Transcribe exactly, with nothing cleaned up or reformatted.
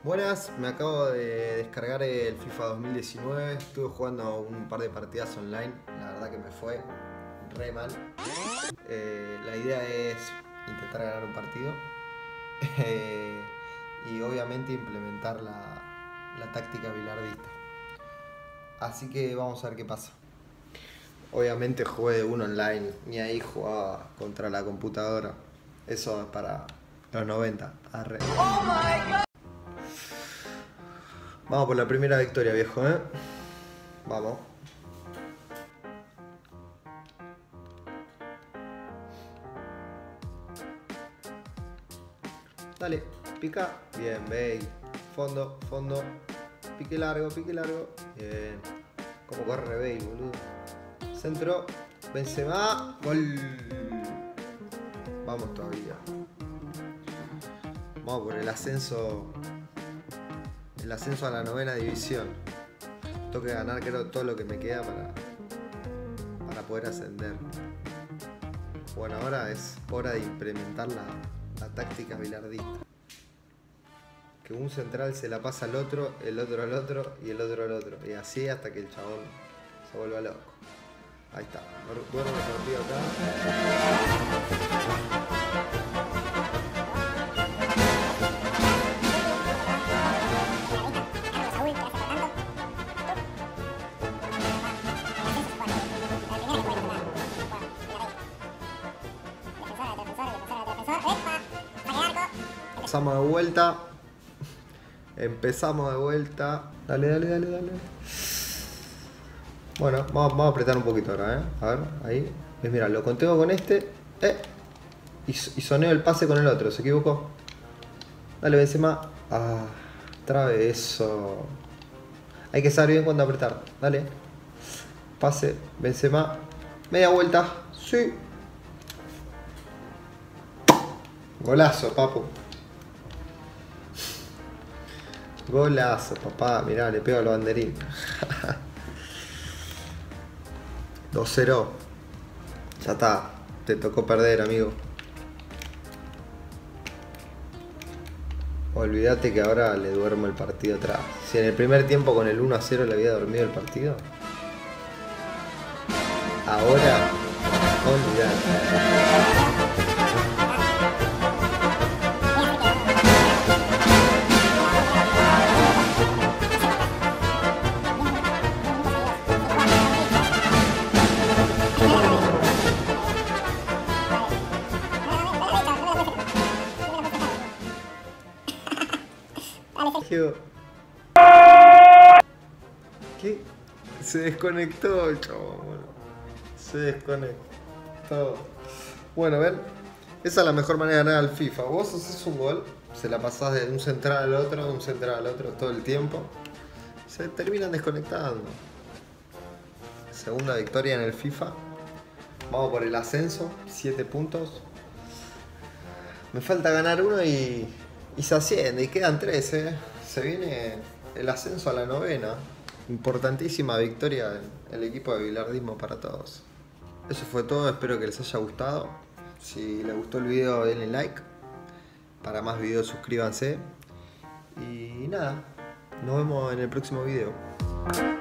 Buenas, me acabo de descargar el FIFA dos mil diecinueve. Estuve jugando un par de partidas online. La verdad que me fue re mal. Eh, la idea es intentar ganar un partido eh, y obviamente implementar la, la táctica bilardista. Así que vamos a ver qué pasa. Obviamente jugué de uno online, ni ahí jugaba contra la computadora. Eso es para los noventa. Arre. Oh my God. Vamos por la primera victoria, viejo, ¿eh? Vamos. Dale, pica. Bien, ve. Fondo, fondo. Pique largo, pique largo. Bien. Como corre Bale, boludo. Centro. Benzema. Gol. Vamos todavía. Vamos por el ascenso. El ascenso a la novena división. Tengo que ganar, creo, todo lo que me queda para, para poder ascender. Bueno, ahora es hora de implementar la, la táctica bilardista. Que un central se la pasa al otro, el otro al otro y el otro al otro. Y así hasta que el chabón se vuelva loco. Ahí está. Duermo el partido acá. Empezamos de vuelta. Empezamos de vuelta. Dale, dale, dale, dale. Bueno, vamos, vamos a apretar un poquito ahora, ¿eh? A ver, ahí. ¿Ves? Mira, lo contengo con este. Eh. Y, y soneo el pase con el otro. ¿Se equivocó? Dale, Benzema. Ah, trabe eso. Hay que saber bien cuándo apretar. Dale. Pase, Benzema. Media vuelta. Sí. Golazo, papu. Golazo, papá. Mirá, le pego al banderín. dos cero. Ya está. Te tocó perder, amigo. Olvídate que ahora le duermo el partido atrás. Si en el primer tiempo con el uno a cero le había dormido el partido, ahora olvídate. ¿Qué? Se desconectó el chabón, bueno. Se desconectó. Bueno, ven. Esa es la mejor manera de ganar al FIFA. Vos haces un gol, se la pasás de un central al otro, de un central al otro todo el tiempo. Se terminan desconectando. Segunda victoria en el FIFA. Vamos por el ascenso, siete puntos. Me falta ganar uno y, y se asciende, y quedan tres, ¿eh? Se viene el ascenso a la novena. Importantísima victoria en el equipo de bilardismo para todos. Eso fue todo, espero que les haya gustado. Si les gustó el video denle like. Para más videos suscríbanse. Y nada, nos vemos en el próximo video.